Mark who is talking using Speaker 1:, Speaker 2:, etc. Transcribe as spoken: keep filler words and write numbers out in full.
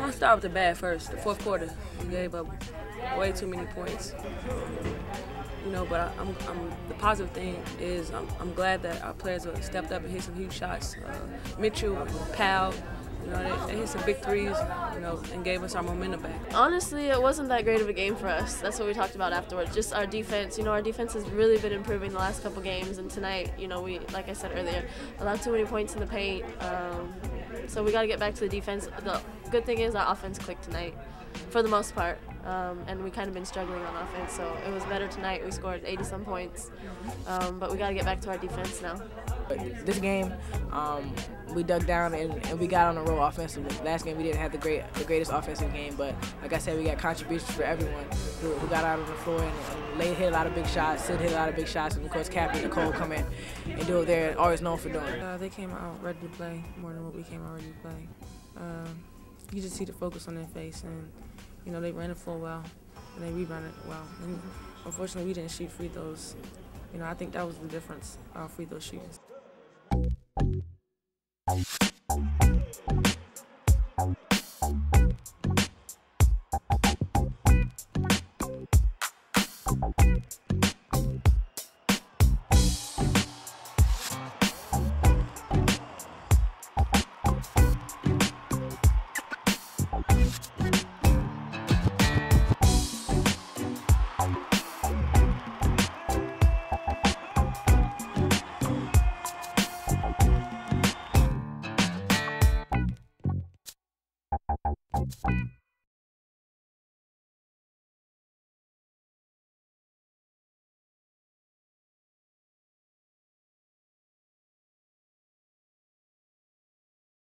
Speaker 1: I'll start with the bad first. The fourth quarter, we gave up way too many points. You know, but I, I'm, I'm, the positive thing is I'm, I'm glad that our players have stepped up and hit some huge shots. Uh, Mitchell and Powell, you know, they, they hit some big threes, you know, and gave us our momentum back.
Speaker 2: Honestly, it wasn't that great of a game for us. That's what we talked about afterwards. Just our defense. You know, our defense has really been improving the last couple games, and tonight, you know, we, like I said earlier, allowed too many points in the paint. Um, so we got to get back to the defense. The good thing is our offense clicked tonight, for the most part. Um, and we kind of been struggling on offense, so it was better tonight. We scored eighty some points, um, but we got to get back to our defense now.
Speaker 3: This game, um, we dug down and, and we got on the road offensively. Last game we didn't have the great, the greatest offensive game, but like I said, we got contributions for everyone who, who got out on the floor, and, and Lane hit a lot of big shots, Sid hit a lot of big shots, and of course Cap and Nicole come in and do what they're always known for doing.
Speaker 1: Uh, they came out ready to play more than what we came out ready to play. Uh, you just see the focus on their face, and you know, they ran the floor well, and they rebounded well. And unfortunately, we didn't shoot free throws. You know, I think that was the difference, our free throw shootings.
Speaker 4: Thank you.